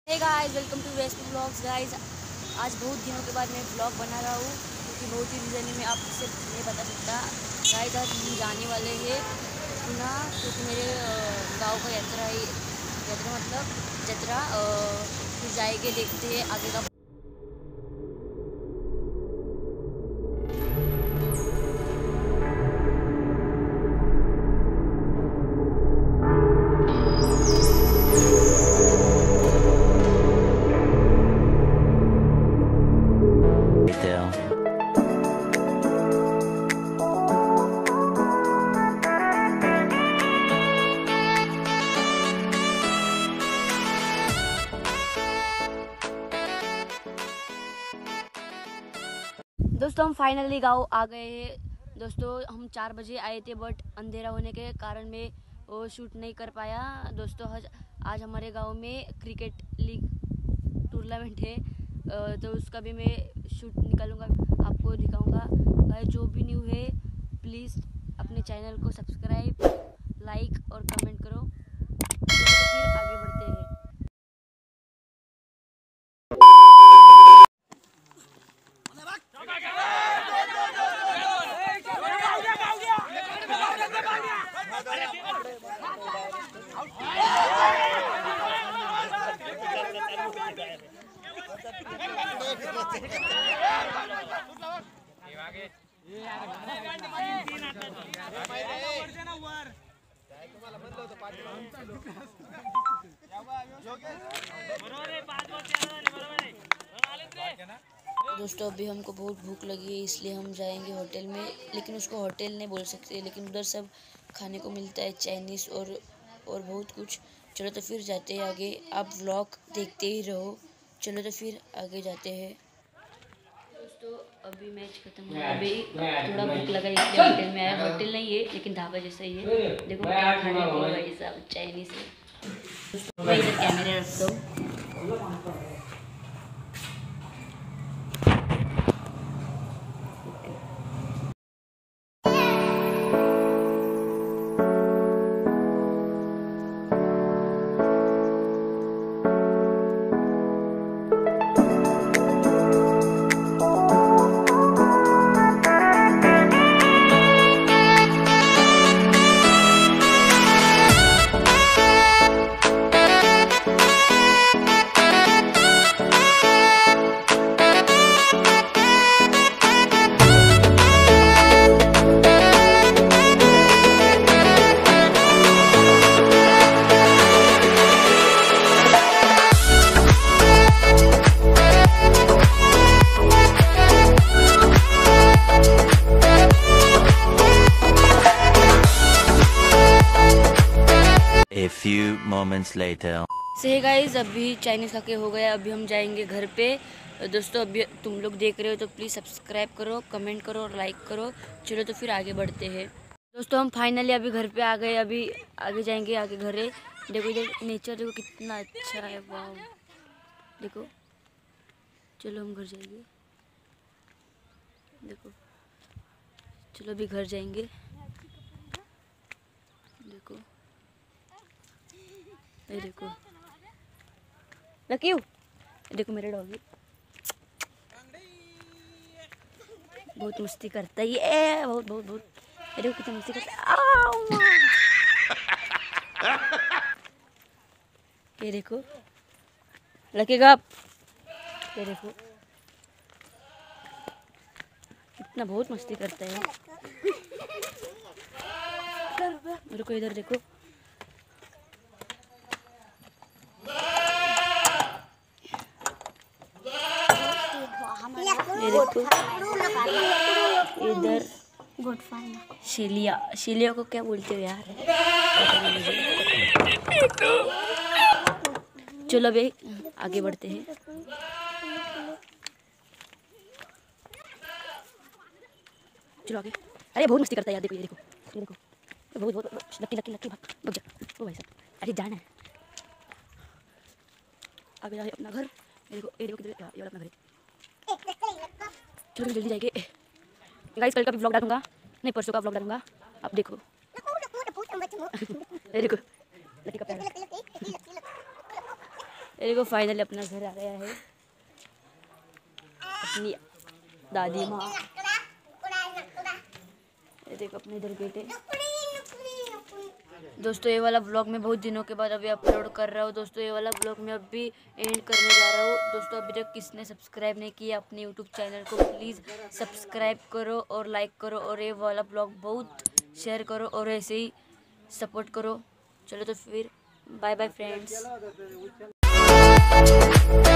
Hey guys, welcome to West Vlogs. Guys, आज बहुत दिनों के बाद मैं व्लॉग बना रहा हूँ क्योंकि बहुत ही रीज़न है, मैं आपसे नहीं बता सकता। गाइस, आज हम जाने वाले हैं पुणे क्योंकि मेरे गांव का यात्रा है। यात्रा मतलब जतरा। फिर जाएंगे, देखते हैं आगे का। दोस्तों, हम फाइनली गाँव आ गए हैं। दोस्तों, हम 4 बजे आए थे बट अंधेरा होने के कारण मैं वो शूट नहीं कर पाया। दोस्तों, आज हमारे गांव में क्रिकेट लीग टूर्नामेंट है, तो उसका भी मैं शूट निकालूंगा, आपको दिखाऊंगा। गाइस, जो भी न्यू है प्लीज़ अपने चैनल को सब्सक्राइब, लाइक और कमेंट करो। तो फिर आगे बढ़ते हैं। दोस्तों, अभी हमको बहुत भूख लगी है इसलिए हम जाएंगे होटल में, लेकिन उसको होटल नहीं बोल सकते, लेकिन उधर सब खाने को मिलता है, चाइनीज़ और बहुत कुछ। चलो तो फिर जाते हैं आगे, आप व्लॉग देखते ही रहो। चलो तो फिर आगे जाते हैं। दोस्तों, अभी मैच खत्म हुआ, अभी थोड़ा भूख लगा इसलिए होटल में आया। होटल नहीं है लेकिन ढाबा जैसा ही है। देखो क्या खाने को भाई साहब, चाइनीज़ है। मैं इधर कैमरे रख दो। A few moments later. So guys, अभी चाइनीज़ खा के हो गया, अभी हम जाएंगे घर पे। दोस्तों, अभी तुम लोग देख रहे हो तो प्लीज़ सब्सक्राइब करो, कमेंट करो और लाइक करो। चलो तो फिर आगे बढ़ते हैं। दोस्तों, हम फाइनली अभी घर पे आ गए, अभी आगे जाएंगे, आगे घर है। देखो इधर नेचर देखो कितना अच्छा है, वाह देखो। चलो हम घर जाएंगे, देखो। चलो अभी घर जाएंगे, देखो ये देखो लकीव, देखो मेरे डॉगी बहुत मस्ती करता है, ये बहुत बहुत बहुत। ये देखो कितनी मस्ती करता है। ये देखो लगेगा, ये देखो कितना बहुत मस्ती करता है। मेरे को इधर देखो, ये देखो इधर शिलिया को क्या बोलते हो यार? चलो अभी आगे बढ़ते हैं। चलो आगे। अरे बहुत मस्ती करता है यार, देखो ये देखो, ये देखो बहुत बहुत लकी लकी लकी, भाग जा ओ भाई साहब, अरे जाना है आगे जाए अपना घर। ये देखो ये देखो किधर, ये वाला अपना घर है। चलो जल्दी जाएंगे गाइस, कल का भी व्लॉग डालूंगा, नहीं परसों का व्लॉग डालूंगा, आप देखो। ये देखो लकी का प्यार, ये देखो फाइनली अपना घर आ गया है, अपनी दादी माँ। ये देखो अपने इधर गेट है। दोस्तों ये वाला ब्लॉग मैं बहुत दिनों के बाद अभी अपलोड कर रहा हूँ। दोस्तों ये वाला ब्लॉग मैं अभी एंड करने जा रहा हूँ। दोस्तों अभी तक किसने सब्सक्राइब नहीं किया अपने यूट्यूब चैनल को, प्लीज़ सब्सक्राइब करो और लाइक करो, और ये वाला ब्लॉग बहुत शेयर करो और ऐसे ही सपोर्ट करो। चलो तो फिर बाय बाय फ्रेंड्स।